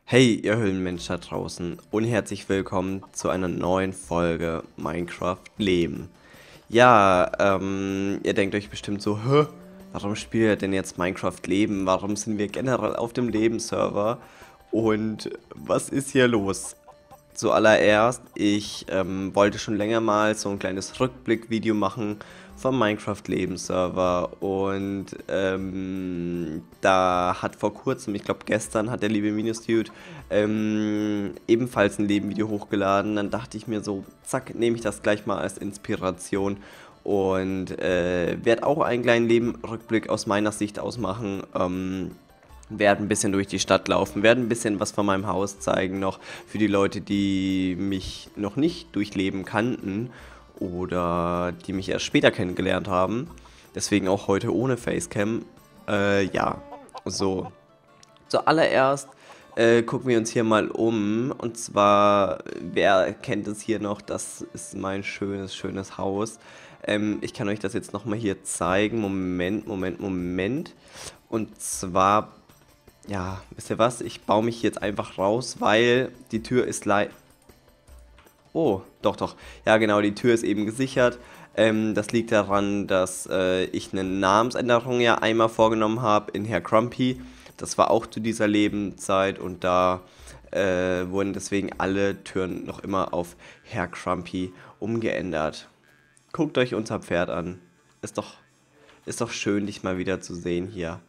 Hey, ihr Höhlenmensch da draußen und herzlich willkommen zu einer neuen Folge Minecraft Leben. Ja, ihr denkt euch bestimmt so, hä? Warum spielt ihr denn jetzt Minecraft Leben? Warum sind wir generell auf dem Leben-Server? Und was ist hier los? Zuallererst, ich wollte schon länger mal so ein kleines Rückblick-Video machen vom Minecraft-Leben-Server und da hat vor kurzem, ich glaube gestern, hat der liebe Minus-Dude ebenfalls ein Leben-Video hochgeladen. Dann dachte ich mir so, zack, nehme ich das gleich mal als Inspiration und werde auch einen kleinen Leben-Rückblick aus meiner Sicht aus machen. Werde ein bisschen durch die Stadt laufen, werde ein bisschen was von meinem Haus zeigen noch für die Leute, die mich noch nicht durch Leben kannten oder die mich erst später kennengelernt haben. Deswegen auch heute ohne Facecam. Ja, so. Zuallererst gucken wir uns hier mal um. Und zwar, wer kennt es hier noch? Das ist mein schönes Haus. Ich kann euch das jetzt nochmal hier zeigen. Moment. Und zwar, ja, wisst ihr was? Ich baue mich jetzt einfach raus, weil die Tür ist Oh, doch. Ja, genau, die Tür ist eben gesichert. Das liegt daran, dass ich eine Namensänderung ja einmal vorgenommen habe in Herr Grumpy. Das war auch zu dieser Lebenszeit und da wurden deswegen alle Türen noch immer auf Herr Grumpy umgeändert. Guckt euch unser Pferd an. Ist doch schön, dich mal wieder zu sehen hier.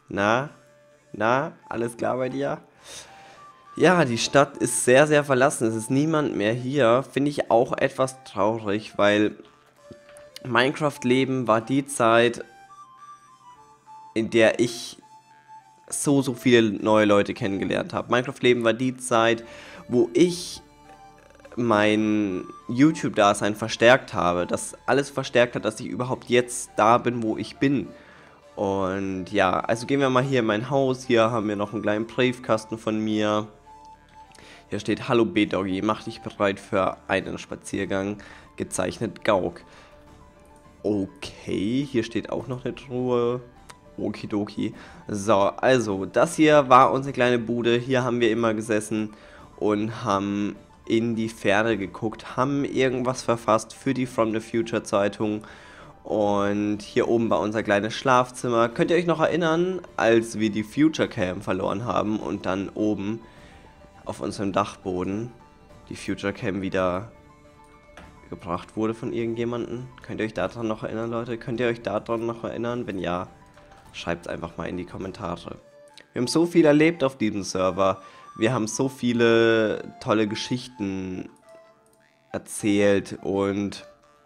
Na, alles klar bei dir? Ja, die Stadt ist sehr verlassen. Es ist niemand mehr hier. Finde ich auch etwas traurig, weil Minecraft-Leben war die Zeit, in der ich so viele neue Leute kennengelernt habe. Minecraft-Leben war die Zeit, wo ich mein YouTube-Dasein verstärkt habe. Das alles verstärkt hat, dass ich überhaupt jetzt da bin, wo ich bin. Und ja, also gehen wir mal hier in mein Haus. Hier haben wir noch einen kleinen Briefkasten von mir. Hier steht: Hallo B-Doggy, mach dich bereit für einen Spaziergang. Gezeichnet Gauk. Okay, hier steht auch noch eine Truhe. Okidoki. So, also, das hier war unsere kleine Bude. Hier haben wir immer gesessen und haben in die Ferne geguckt, haben irgendwas verfasst für die From the Future Zeitung. Und hier oben war unser kleines Schlafzimmer. Könnt ihr euch noch erinnern, als wir die Future Cam verloren haben und dann oben auf unserem Dachboden die Future Cam wieder gebracht wurde von irgendjemandem? Könnt ihr euch daran noch erinnern, Leute? Könnt ihr euch daran noch erinnern? Wenn ja, schreibt es einfach mal in die Kommentare. Wir haben so viel erlebt auf diesem Server. Wir haben so viele tolle Geschichten erzählt und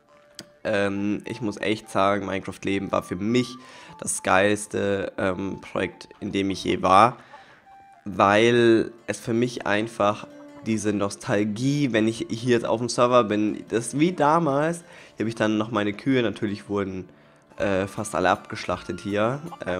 ich muss echt sagen, Minecraft Leben war für mich das geilste Projekt, in dem ich je war, weil es für mich einfach diese Nostalgie, wenn ich hier jetzt auf dem Server bin, das ist wie damals. Hier habe ich dann noch meine Kühe, natürlich wurden fast alle abgeschlachtet hier,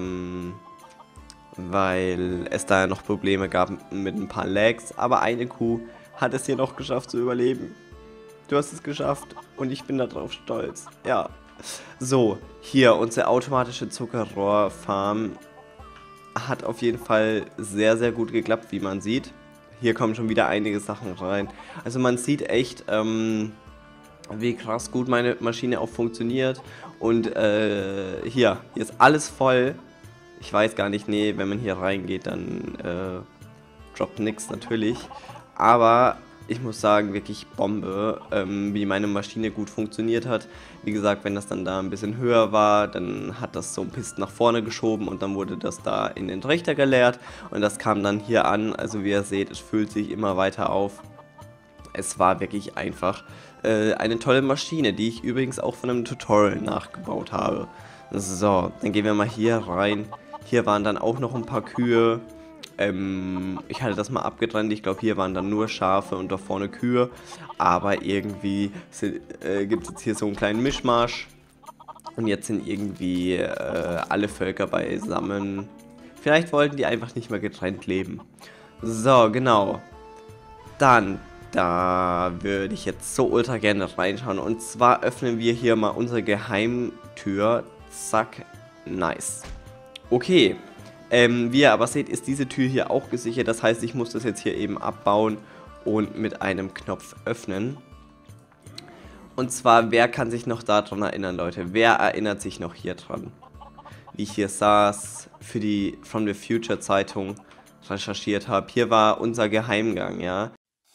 weil es da noch Probleme gab mit ein paar Lags, aber eine Kuh hat es hier noch geschafft zu überleben. Du hast es geschafft und ich bin darauf stolz. Ja. So, hier unsere automatische Zuckerrohrfarm hat auf jeden Fall sehr gut geklappt, wie man sieht. Hier kommen schon wieder einige Sachen rein. Also man sieht echt, wie krass gut meine Maschine auch funktioniert. Und hier ist alles voll. Ich weiß gar nicht, nee, wenn man hier reingeht, dann droppt nichts natürlich. Aber ich muss sagen, wirklich Bombe, wie meine Maschine gut funktioniert hat. Wie gesagt, wenn das dann da ein bisschen höher war, dann hat das so ein Pist nach vorne geschoben und dann wurde das da in den Trichter geleert. Und das kam dann hier an, also wie ihr seht, es füllt sich immer weiter auf. Es war wirklich einfach eine tolle Maschine, die ich übrigens auch von einem Tutorial nachgebaut habe. So, dann gehen wir mal hier rein. Hier waren dann auch noch ein paar Kühe. Ich hatte das mal abgetrennt, ich glaube hier waren dann nur Schafe und da vorne Kühe, aber irgendwie gibt es jetzt hier so einen kleinen Mischmasch und jetzt sind irgendwie alle Völker beisammen. Vielleicht wollten die einfach nicht mehr getrennt leben. So, genau. Dann, da würde ich jetzt so ultra gerne reinschauen und zwar öffnen wir hier mal unsere Geheimtür. Zack, nice. Okay. Wie ihr aber seht, ist diese Tür hier auch gesichert. Das heißt, ich muss das jetzt hier eben abbauen und mit einem Knopf öffnen. Und zwar, wer kann sich noch daran erinnern, Leute? Wer erinnert sich noch hier dran? Wie ich hier saß, für die From the Future Zeitung recherchiert habe. Hier war unser Geheimgang, ja.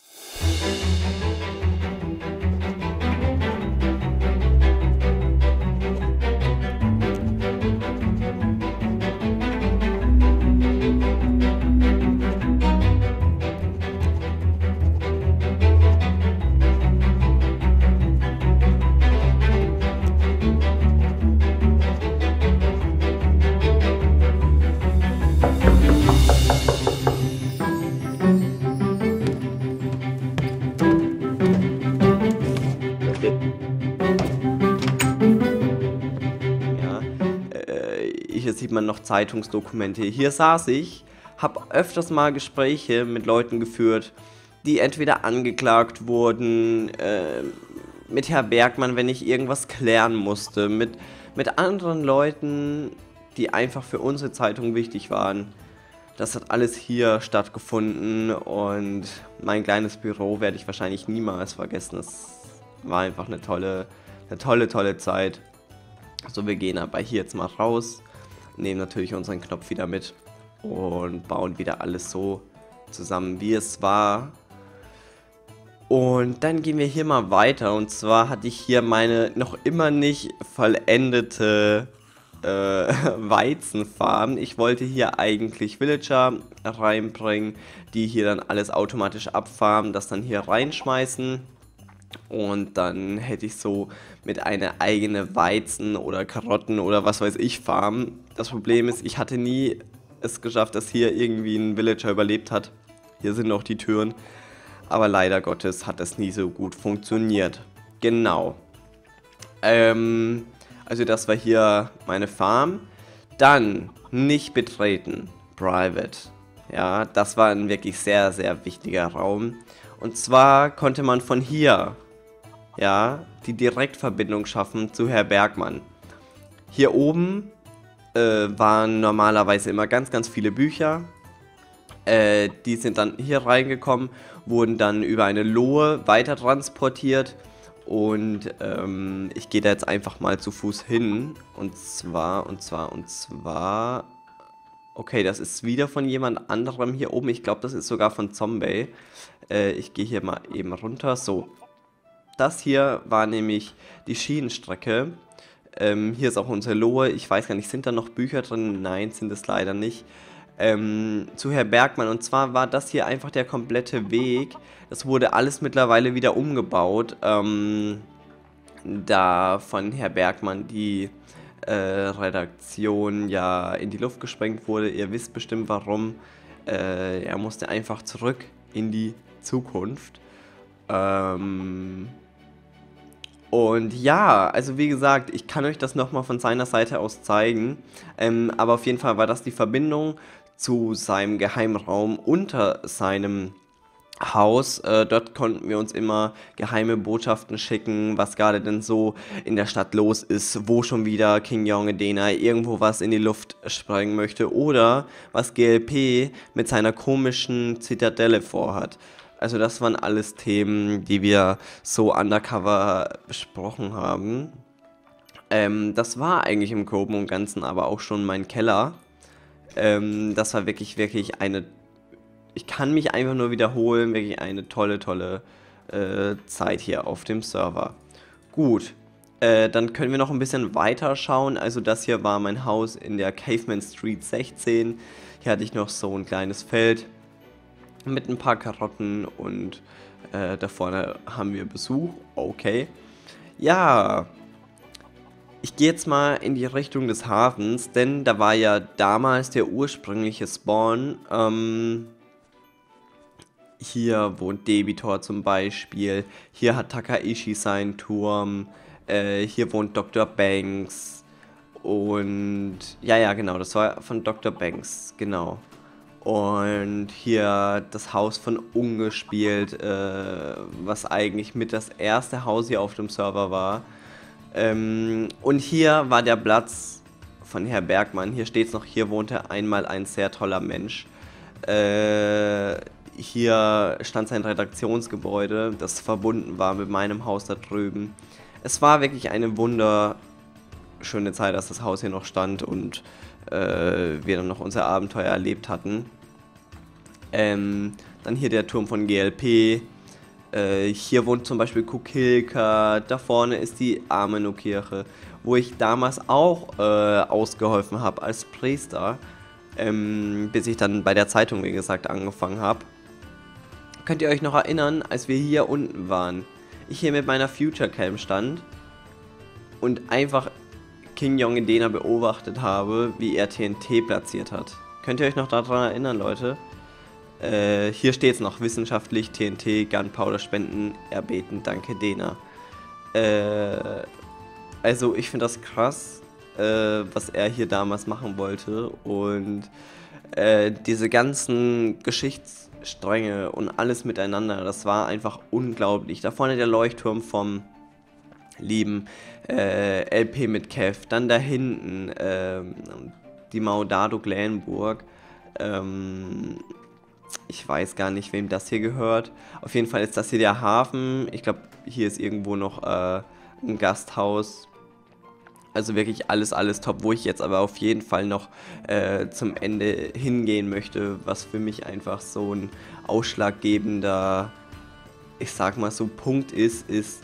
Hier sieht man noch Zeitungsdokumente. Hier saß ich, habe öfters mal Gespräche mit Leuten geführt, die entweder angeklagt wurden, mit Herr Bergmann, wenn ich irgendwas klären musste, mit anderen Leuten, die einfach für unsere Zeitung wichtig waren. Das hat alles hier stattgefunden und mein kleines Büro werde ich wahrscheinlich niemals vergessen. Das war einfach eine tolle Zeit. So, wir gehen aber hier jetzt mal raus, nehmen natürlich unseren Knopf wieder mit und bauen wieder alles so zusammen, wie es war. Und dann gehen wir hier mal weiter. Und zwar hatte ich hier meine noch immer nicht vollendete Weizenfarm. Ich wollte hier eigentlich Villager reinbringen, die hier dann alles automatisch abfarmen, das dann hier reinschmeißen. Und dann hätte ich so mit einer eigene Weizen oder Karotten oder was weiß ich Farm. Das Problem ist, ich hatte nie es geschafft, dass hier irgendwie ein Villager überlebt hat. Hier sind noch die Türen. Aber leider Gottes hat das nie so gut funktioniert. Genau. Also das war hier meine Farm. Dann nicht betreten. Private. Ja, das war ein wirklich sehr, sehr wichtiger Raum. Und zwar konnte man von hier, ja, die Direktverbindung schaffen zu Herr Bergmann. Hier oben waren normalerweise immer ganz viele Bücher. Die sind dann hier reingekommen, wurden dann über eine Lohe weiter transportiert. Und ich gehe da jetzt einfach mal zu Fuß hin. Und zwar. Okay, das ist wieder von jemand anderem hier oben. Ich glaube, das ist sogar von Zombie. Ich gehe hier mal eben runter. So. Das hier war nämlich die Schienenstrecke. Hier ist auch unsere Lohe. Ich weiß gar nicht, sind da noch Bücher drin? Nein, sind es leider nicht. Zu Herr Bergmann. Und zwar war das hier einfach der komplette Weg. Das wurde alles mittlerweile wieder umgebaut. Da von Herr Bergmann die Redaktion ja in die Luft gesprengt wurde. Ihr wisst bestimmt warum. Er musste einfach zurück in die Zukunft. Und ja, also wie gesagt, ich kann euch das nochmal von seiner Seite aus zeigen. Aber auf jeden Fall war das die Verbindung zu seinem Geheimraum unter seinem Haus. Dort konnten wir uns immer geheime Botschaften schicken, was gerade denn so in der Stadt los ist, wo schon wieder King Yongedena irgendwo was in die Luft sprengen möchte oder was GLP mit seiner komischen Zitadelle vorhat. Also das waren alles Themen, die wir so undercover besprochen haben. Das war eigentlich im Groben und Ganzen aber auch schon mein Keller. Das war wirklich eine... Ich kann mich einfach nur wiederholen, wirklich eine tolle Zeit hier auf dem Server. Gut, dann können wir noch ein bisschen weiter schauen. Also das hier war mein Haus in der Caveman Street 16. Hier hatte ich noch so ein kleines Feld mit ein paar Karotten und da vorne haben wir Besuch. Okay. Ja, ich gehe jetzt mal in die Richtung des Hafens, denn da war ja damals der ursprüngliche Spawn. Hier wohnt Debitor zum Beispiel. Hier hat Takaishi seinen Turm. Hier wohnt Dr. Banks. Und ja, genau, das war von Dr. Banks, genau. Und hier das Haus von Ungespielt, was eigentlich mit das erste Haus hier auf dem Server war. Und hier war der Platz von Herr Bergmann. Hier steht es noch, hier wohnte einmal ein sehr toller Mensch. Hier stand sein Redaktionsgebäude, das verbunden war mit meinem Haus da drüben. Es war wirklich eine wunderschöne Zeit, dass das Haus hier noch stand und wir dann noch unser Abenteuer erlebt hatten. Dann hier der Turm von GLP. Hier wohnt zum Beispiel Kukilka. Da vorne ist die Ameno-Kirche, wo ich damals auch ausgeholfen habe als Priester. Bis ich dann bei der Zeitung, wie gesagt, angefangen habe. Könnt ihr euch noch erinnern, als wir hier unten waren? Ich hier mit meiner Future Cam stand und einfach King Yong Dena beobachtet habe, wie er TNT platziert hat. Könnt ihr euch noch daran erinnern, Leute? Hier steht es noch, wissenschaftlich TNT, Gunpowder spenden, erbeten, danke Dena. Also ich finde das krass, was er hier damals machen wollte und diese ganzen Geschichtsstränge und alles miteinander, das war einfach unglaublich. Da vorne der Leuchtturm vom lieben LP mit Kev, dann da hinten die Maudado Glenburg, ich weiß gar nicht, wem das hier gehört. Auf jeden Fall ist das hier der Hafen. Ich glaube, hier ist irgendwo noch ein Gasthaus. Also wirklich alles top, wo ich jetzt aber auf jeden Fall noch zum Ende hingehen möchte, was für mich einfach so ein ausschlaggebender, ich sag mal so, Punkt ist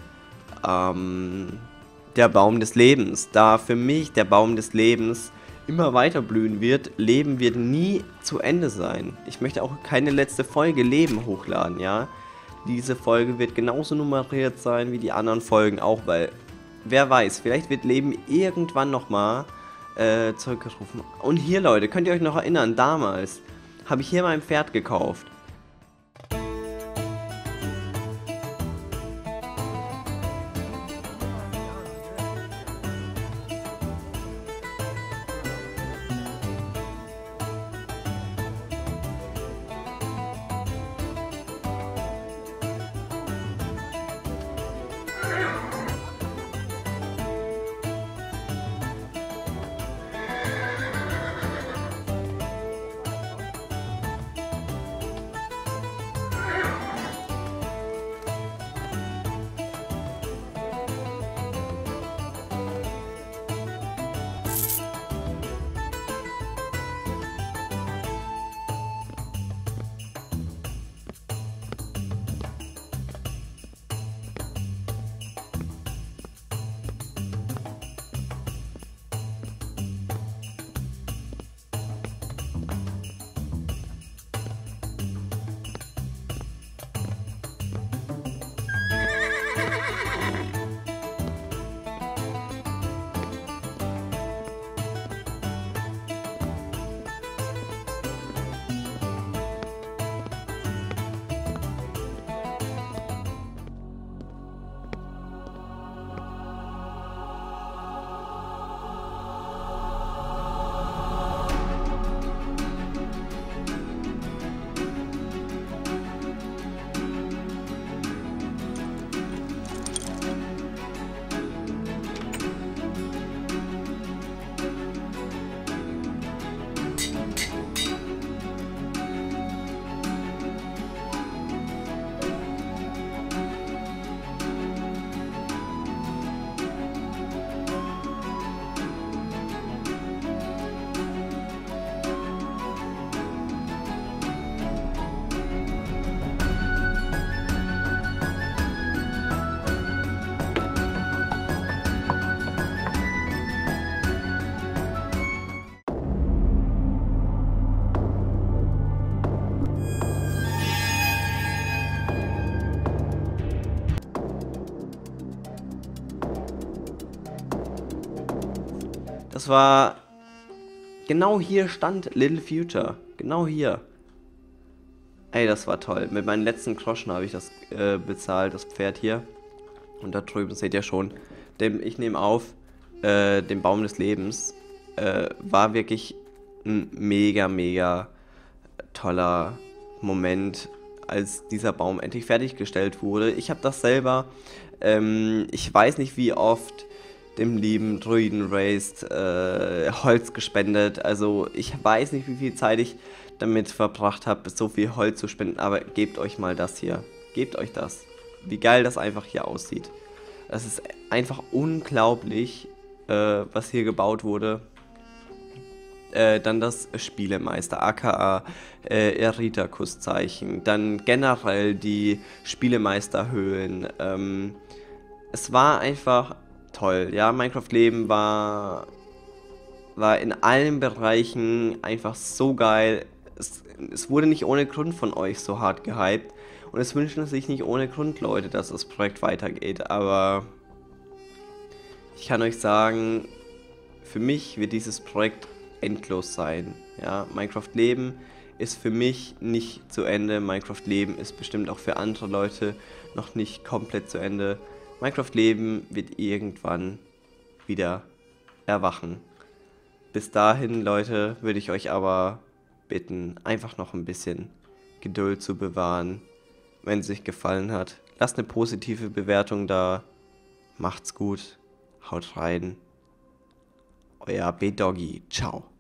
der Baum des Lebens. Da für mich der Baum des Lebens immer weiter blühen wird, Leben wird nie zu Ende sein. Ich möchte auch keine letzte Folge Leben hochladen, ja. Diese Folge wird genauso nummeriert sein wie die anderen Folgen auch, weil, wer weiß, vielleicht wird Leben irgendwann nochmal zurückgerufen. Und hier, Leute, könnt ihr euch noch erinnern, damals habe ich hier mein Pferd gekauft. Das war, genau hier stand Little Future, genau hier. Ey, das war toll. Mit meinen letzten Groschen habe ich das bezahlt, das Pferd hier. Und da drüben seht ihr schon, ich nehme auf, den Baum des Lebens. War wirklich ein mega toller Moment, als dieser Baum endlich fertiggestellt wurde. Ich habe das selber, ich weiß nicht wie oft dem lieben Druiden Raised Holz gespendet. Also ich weiß nicht, wie viel Zeit ich damit verbracht habe, so viel Holz zu spenden, aber gebt euch mal das hier. Gebt euch das. Wie geil das einfach hier aussieht. Das ist einfach unglaublich, was hier gebaut wurde. Dann das Spielemeister, aka Erita-Kusszeichen. Dann generell die Spielemeisterhöhlen. Es war einfach toll. Ja, Minecraft Leben war in allen Bereichen einfach so geil. Es wurde nicht ohne Grund von euch so hart gehypt. Und es wünschen sich nicht ohne Grund Leute, dass das Projekt weitergeht. Aber ich kann euch sagen, für mich wird dieses Projekt endlos sein. Ja, Minecraft Leben ist für mich nicht zu Ende. Minecraft Leben ist bestimmt auch für andere Leute noch nicht komplett zu Ende. Minecraft Leben wird irgendwann wieder erwachen. Bis dahin, Leute, würde ich euch aber bitten, einfach noch ein bisschen Geduld zu bewahren. Wenn es euch gefallen hat, lasst eine positive Bewertung da. Macht's gut. Haut rein. Euer B-Doggy. Ciao.